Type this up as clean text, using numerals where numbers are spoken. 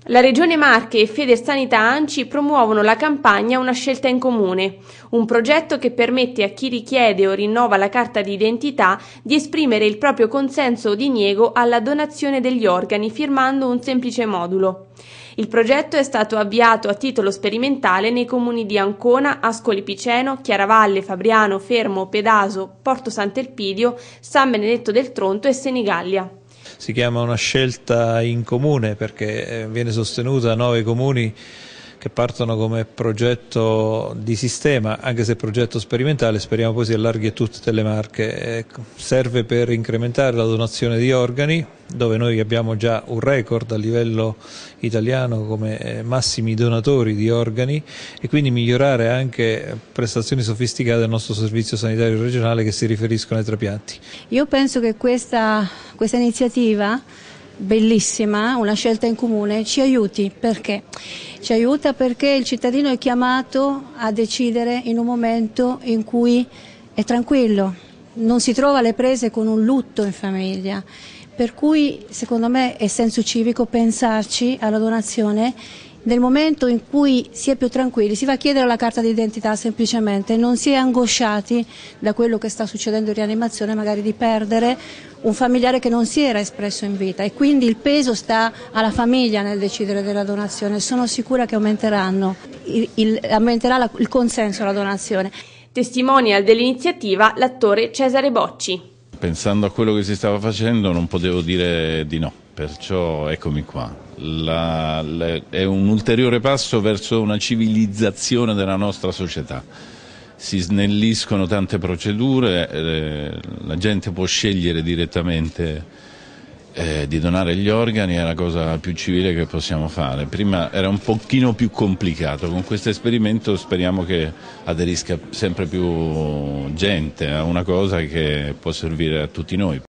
La Regione Marche e Federsanità ANCI promuovono la campagna Una scelta in comune, un progetto che permette a chi richiede o rinnova la carta di identità di esprimere il proprio consenso o diniego alla donazione degli organi firmando un semplice modulo. Il progetto è stato avviato a titolo sperimentale nei comuni di Ancona, Ascoli Piceno, Chiaravalle, Fabriano, Fermo, Pedaso, Porto Sant'Elpidio, San Benedetto del Tronto e Senigallia. Si chiama Una scelta in comune perché viene sostenuta da 9 comuni che partono come progetto di sistema, anche se progetto sperimentale, speriamo poi si allarghi a tutte le Marche. Serve per incrementare la donazione di organi, dove noi abbiamo già un record a livello italiano come massimi donatori di organi, e quindi migliorare anche prestazioni sofisticate del nostro servizio sanitario regionale che si riferiscono ai trapianti. Io penso che questa iniziativa bellissima, una scelta in comune, ci aiuti. Perché? Ci aiuta perché il cittadino è chiamato a decidere in un momento in cui è tranquillo, non si trova alle prese con un lutto in famiglia, per cui secondo me è senso civico pensarci alla donazione nel momento in cui si è più tranquilli, si va a chiedere la carta d'identità semplicemente, non si è angosciati da quello che sta succedendo in rianimazione, magari di perdere un familiare che non si era espresso in vita, e quindi il peso sta alla famiglia nel decidere della donazione. Sono sicura che aumenterà il consenso alla donazione. Testimonial dell'iniziativa l'attore Cesare Bocci. Pensando a quello che si stava facendo non potevo dire di no, perciò eccomi qua. È un ulteriore passo verso una civilizzazione della nostra società. Si snelliscono tante procedure, la gente può scegliere direttamente di donare gli organi, è la cosa più civile che possiamo fare. Prima era un pochino più complicato, con questo esperimento speriamo che aderisca sempre più gente a una cosa che può servire a tutti noi.